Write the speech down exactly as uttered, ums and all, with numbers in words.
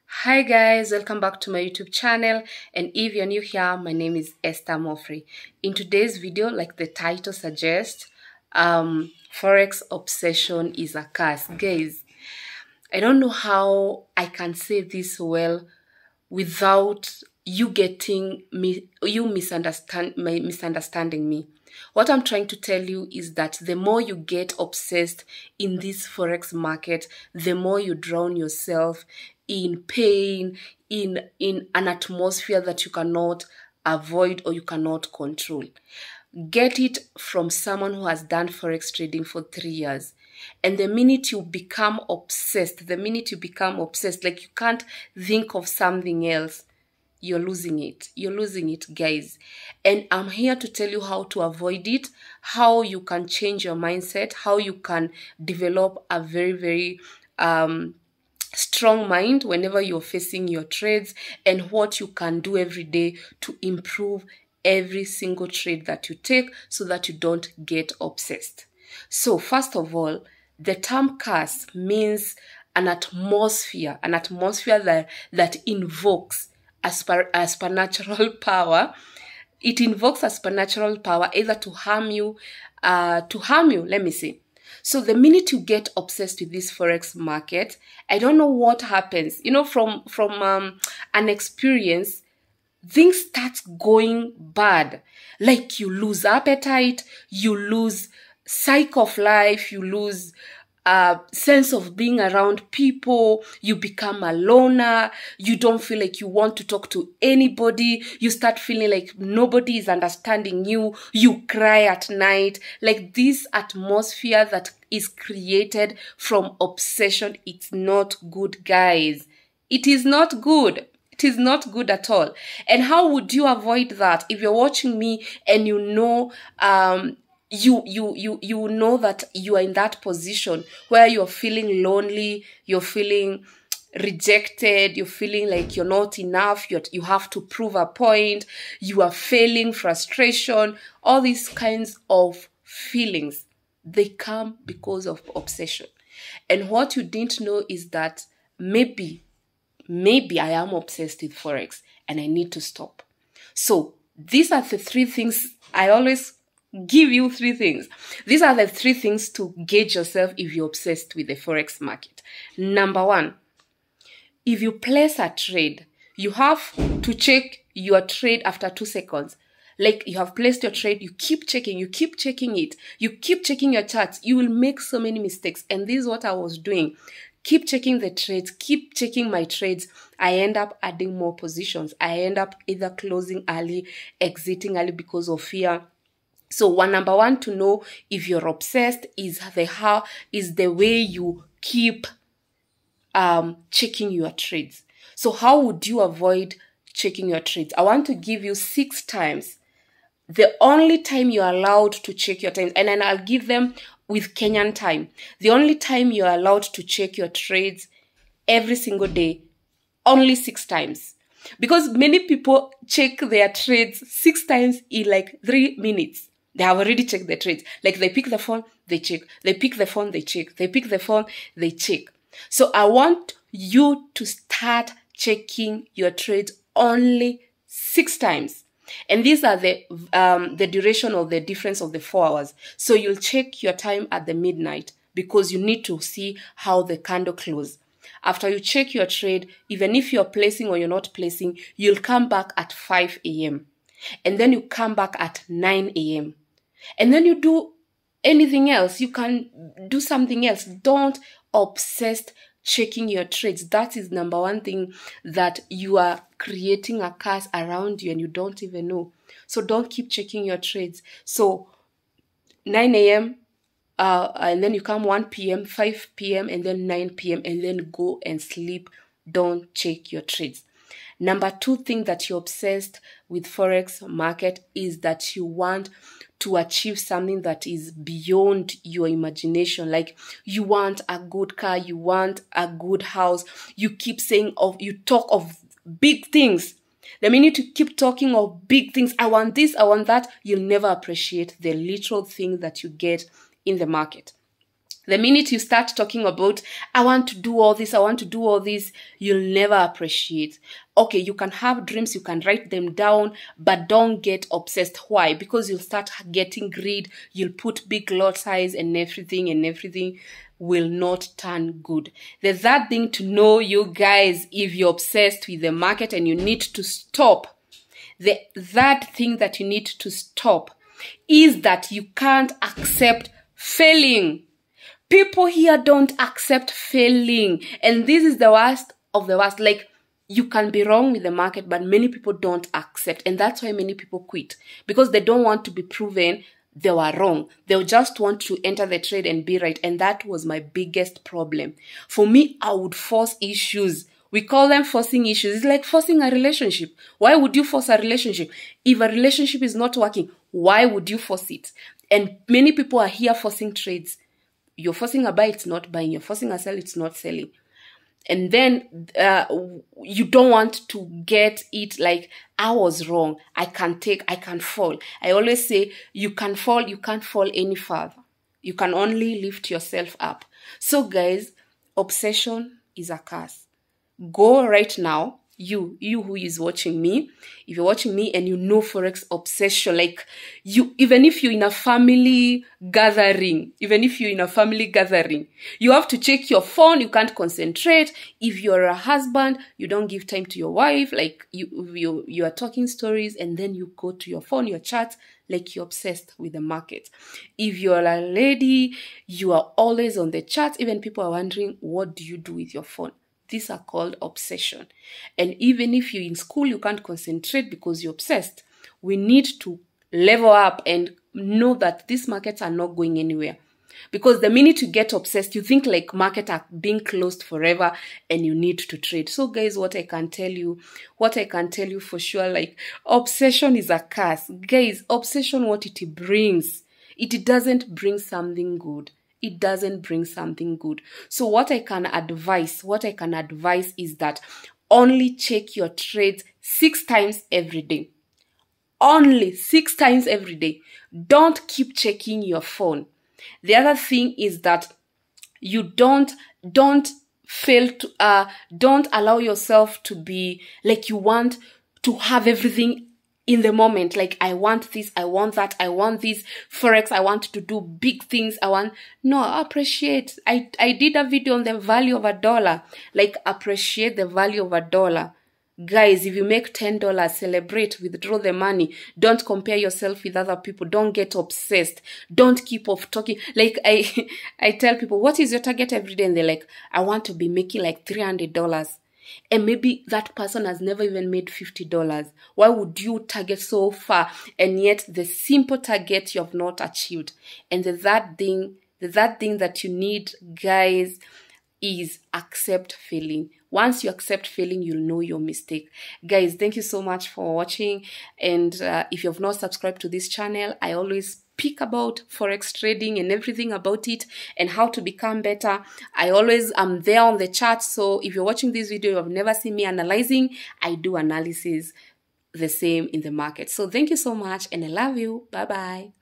Hi guys, welcome back to my YouTube channel, and if you're new here, my name is Esther Mofri. In today's video, like the title suggests, um, Forex obsession is a curse. Guys, I don't know how I can say this well without you getting me, you misunderstand, misunderstanding me. What I'm trying to tell you is that the more you get obsessed in this Forex market, the more you drown yourself in pain, in, in an atmosphere that you cannot avoid or you cannot control. Get it from someone who has done Forex trading for three years. And the minute you become obsessed, the minute you become obsessed, like you can't think of something else, you're losing it. You're losing it, guys. And I'm here to tell you how to avoid it, how you can change your mindset, how you can develop a very, very um, strong mind whenever you're facing your trades, and what you can do every day to improve every single trade that you take so that you don't get obsessed. So first of all, the term curse means an atmosphere, an atmosphere that, that invokes a, super, a supernatural power. It invokes a supernatural power either to harm you, uh, to harm you, let me say. So the minute you get obsessed with this Forex market, I don't know what happens. You know, from, from um, an experience, things start going bad. Like you lose appetite, you lose sight of life, you lose a sense of being around people, you become a loner, you don't feel like you want to talk to anybody, you start feeling like nobody is understanding you, you cry at night. Like this atmosphere that is created from obsession, it's not good, guys. It is not good. It is not good at all. And how would you avoid that? If you're watching me and you know, um, you, you, you, you know that you are in that position where you're feeling lonely, you're feeling rejected, you're feeling like you're not enough, you're, you have to prove a point, you are failing, frustration, all these kinds of feelings, they come because of obsession. And what you didn't know is that maybe Maybe I am obsessed with Forex and I need to stop. So these are the three things. I always give you three things. These are the three things to gauge yourself if you're obsessed with the Forex market. Number one, if you place a trade, you have to check your trade after two seconds. Like you have placed your trade, you keep checking, you keep checking it, you keep checking your charts. You will make so many mistakes. And this is what I was doing. Keep checking the trades, keep checking my trades. I end up adding more positions. I end up either closing early, exiting early because of fear. So one number one to know if you're obsessed is the how is the way you keep um, checking your trades. So how would you avoid checking your trades? I want to give you six times. The only time you're allowed to check your times, and then I'll give them with Kenyan time. The only time you're allowed to check your trades every single day, only six times. Because many people check their trades six times in like three minutes. They have already checked their trades. Like they pick the phone, they check. They pick the phone, they check. They pick the phone, they check. So I want you to start checking your trades only six times. And these are the um, the duration of the difference of the four hours. So you'll check your time at the midnight because you need to see how the candle closes. After you check your trade, even if you're placing or you're not placing, you'll come back at five A M And then you come back at nine A M And then you do anything else. You can do something else. Don't obsess checking your trades. That is number one thing that you are creating a curse around you and you don't even know. So don't keep checking your trades. So nine A M uh, and then you come one P M, five P M and then nine P M and then go and sleep. Don't check your trades. Number two thing that you're obsessed with Forex market is that you want to achieve something that is beyond your imagination. Like you want a good car, you want a good house. You keep saying of, you talk of big things. The minute you keep talking of big things, I want this, I want that, you'll never appreciate the literal thing that you get in the market. The minute you start talking about, I want to do all this, I want to do all this, you'll never appreciate. Okay, you can have dreams, you can write them down, but don't get obsessed. Why? Because you'll start getting greed, you'll put big lot size and everything, and everything will not turn good. The third thing to know, you guys, if you're obsessed with the market and you need to stop, the third thing that you need to stop is that you can't accept failing. People here don't accept failing. And this is the worst of the worst. Like, you can be wrong with the market, but many people don't accept. And that's why many people quit. Because they don't want to be proven they were wrong. They'll just want to enter the trade and be right. And that was my biggest problem. For me, I would force issues. We call them forcing issues. It's like forcing a relationship. Why would you force a relationship? If a relationship is not working, why would you force it? And many people are here forcing trades. You're forcing a buy, it's not buying. You're forcing a sell, it's not selling. And then uh, you don't want to get it like, I was wrong. I can take, I can fall. I always say, you can fall, you can't fall any further. You can only lift yourself up. So guys, obsession is a curse. Go right now. You, you who is watching me, if you're watching me and you know Forex obsession, like you, even if you're in a family gathering, even if you're in a family gathering, you have to check your phone, you can't concentrate. If you're a husband, you don't give time to your wife, like you, you, you are talking stories and then you go to your phone, your chat, like you're obsessed with the market. If you're a lady, you are always on the chat, even people are wondering, what do you do with your phone? These are called obsession. And even if you're in school, you can't concentrate because you're obsessed. We need to level up and know that these markets are not going anywhere. Because the minute you get obsessed, you think like markets are being closed forever and you need to trade. So guys, what I can tell you, what I can tell you for sure, like obsession is a curse. Guys, obsession, what it brings, it doesn't bring something good. It doesn't bring something good. So what I can advise, what I can advise is that only check your trades six times every day. Only six times every day. Don't keep checking your phone. The other thing is that you don't, don't fail to, uh, don't allow yourself to be like you want to have everything in the moment, like I want this, I want that, I want this Forex, I want to do big things, I want, no, appreciate. I, I did a video on the value of a dollar, like appreciate the value of a dollar. Guys, if you make ten dollars, celebrate, withdraw the money. Don't compare yourself with other people. Don't get obsessed. Don't keep off talking. Like I, I tell people, what is your target every day? And they're like, I want to be making like three hundred dollars. And maybe that person has never even made fifty dollars. Why would you target so far? And yet the simple target you have not achieved. And the third thing, the third thing that you need, guys, is accept failing. Once you accept failing, you'll know your mistake. Guys, thank you so much for watching. And uh, if you have not subscribed to this channel, I always speak about Forex trading and everything about it and how to become better. I always am there on the chat. So if you're watching this video, you have never seen me analyzing, I do analysis the same in the market. So thank you so much and I love you. Bye-bye.